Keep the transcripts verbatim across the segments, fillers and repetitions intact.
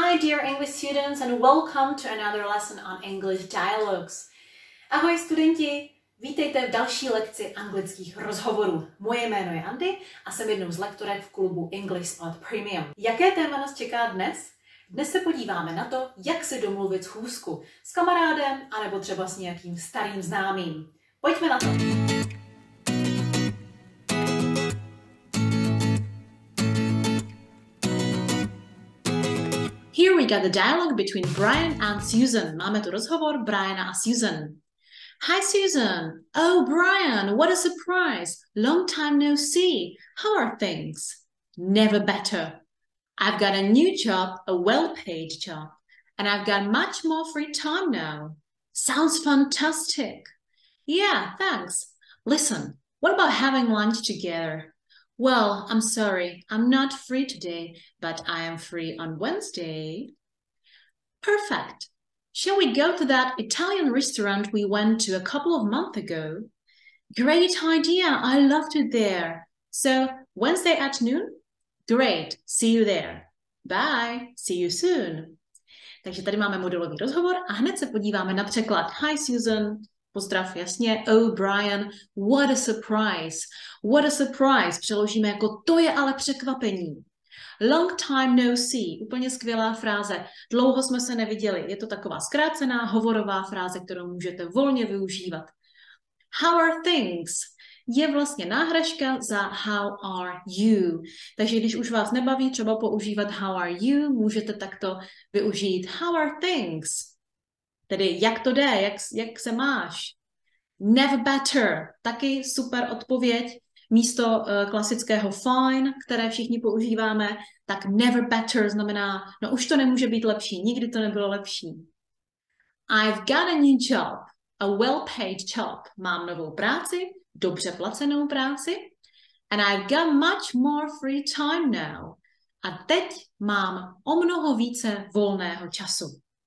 Hi dear English students and welcome to another lesson on English Dialogues. Ahoj studenti, vítejte v další lekci anglických rozhovorů. Moje jméno je Andy a jsem jednou z lektorek v klubu English Spot Premium. Jaké téma nás čeká dnes? Dnes se podíváme na to, jak si domluvit schůzku s kamarádem anebo třeba s nějakým starým známým. Pojďme na to! Here we got the dialogue between Brian and Susan. Máme tu rozhovor Briana a Susan. Hi Susan. Oh Brian, what a surprise. Long time no see. How are things? Never better. I've got a new job, a well-paid job, and I've got much more free time now. Sounds fantastic. Yeah, thanks. Listen, what about having lunch together? Well, I'm sorry, I'm not free today, but I am free on Wednesday. Perfect. Shall we go to that Italian restaurant we went to a couple of months ago? Great idea, I loved it there. So, Wednesday at noon? Great, see you there. Bye, see you soon. Takže tady máme modelový rozhovor a hned se podíváme na překlad. Hi Susan. Pozdrav, jasně. Oh, Brian, what a surprise. What a surprise. Přeložíme jako to je ale překvapení. Long time no see. Úplně skvělá fráze. Dlouho jsme se neviděli. Je to taková zkrácená hovorová fráze, kterou můžete volně využívat. How are things? Je vlastně náhražka za how are you. Takže když už vás nebaví třeba používat how are you, můžete takto využít how are things. Tedy jak to jde, jak, jak se máš. Never better, taky super odpověď. Místo uh, klasického fine, které všichni používáme, tak never better znamená, no už to nemůže být lepší, nikdy to nebylo lepší. I've got a new job, a well-paid job. Mám novou práci, dobře placenou práci. And I've got much more free time now. A teď mám o mnoho více volného času.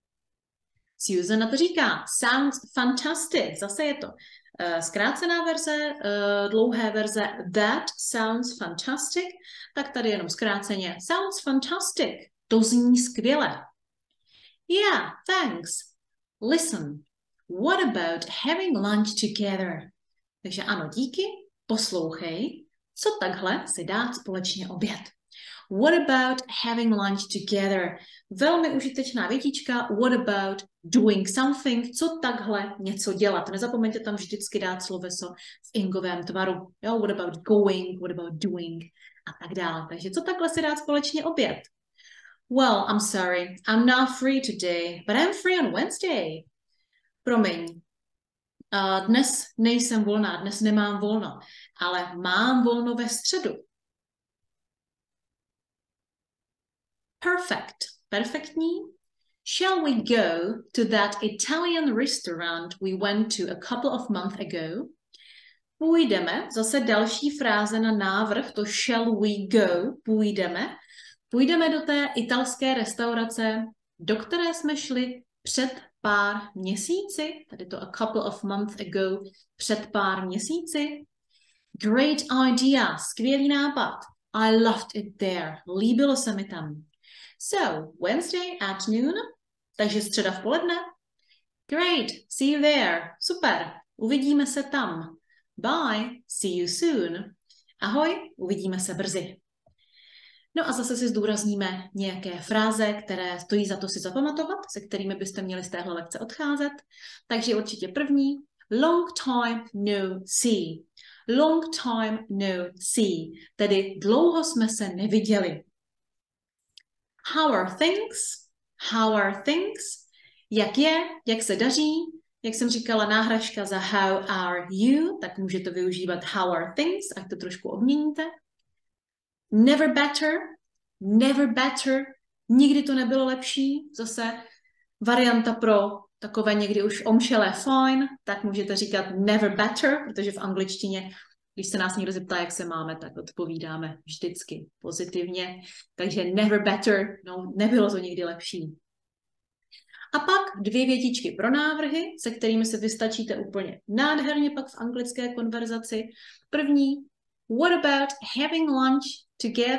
Susan na to říká, sounds fantastic, zase je to uh, zkrácená verze, uh, dlouhé verze, that sounds fantastic, tak tady jenom zkráceně, sounds fantastic, to zní skvěle. Yeah, thanks. Listen, what about having lunch together? Takže ano, díky, poslouchej, co takhle si dát společně oběd. What about having lunch together? Velmi užitečná větička. What about doing something? Co takhle něco dělat? Nezapomeňte tam vždycky dát sloveso v ingovém tvaru. Jo? What about going? What about doing? A tak dále. Takže co takhle si dát společně oběd? Well, I'm sorry. I'm not free today, but I'm free on Wednesday. Promiň. Uh, dnes nejsem volná, dnes nemám volno, ale mám volno ve středu. Perfect. Perfektní. Shall we go to that Italian restaurant we went to a couple of months ago? Půjdeme, zase další fráze na návrh, to shall we go, půjdeme. Půjdeme do té italské restaurace, do které jsme šli před pár měsíci, tady to a couple of months ago, před pár měsíci. Great idea, skvělý nápad. I loved it there, líbilo se mi tam. So, Wednesday at noon, takže středa v poledne. Great, see you there. Super, uvidíme se tam. Bye, see you soon. Ahoj, uvidíme se brzy. No a zase si zdůrazníme nějaké fráze, které stojí za to si zapamatovat, se kterými byste měli z téhle lekce odcházet. Takže určitě první, long time no see. Long time no see, tedy dlouho jsme se neviděli. How are things? How are things? Jak je? Jak se daří? Jak jsem říkala, náhražka za how are you, tak můžete využívat how are things, ať to trošku obměníte. Never better. Never better. Nikdy to nebylo lepší. Zase varianta pro takové někdy už omšelé fine, tak můžete říkat never better, protože v angličtině když se nás někdo zeptá, jak se máme, tak odpovídáme vždycky pozitivně. Takže never better, no nebylo to nikdy lepší. A pak dvě větičky pro návrhy, se kterými se vystačíte úplně nádherně pak v anglické konverzaci. První, what about having lunch together?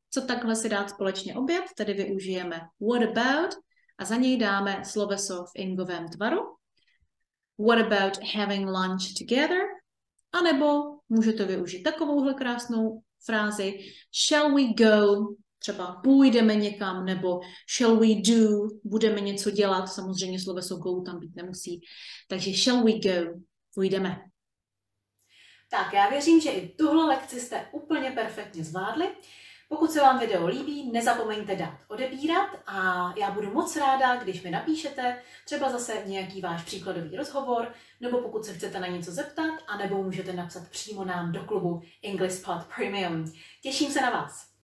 co takhle si dát společně oběd, tedy využijeme what about a za něj dáme sloveso v ingovém tvaru. What about having lunch together? A nebo můžete využít takovouhle krásnou frázi shall we go, třeba půjdeme někam, nebo shall we do, budeme něco dělat, samozřejmě sloveso go tam být nemusí, takže shall we go, půjdeme. Tak, já věřím, že i tuhle lekci jste úplně perfektně zvládli. Pokud se vám video líbí, nezapomeňte dát odebírat a já budu moc ráda, když mi napíšete třeba zase nějaký váš příkladový rozhovor, nebo pokud se chcete na něco zeptat, anebo můžete napsat přímo nám do klubu English Pod Premium. Těším se na vás.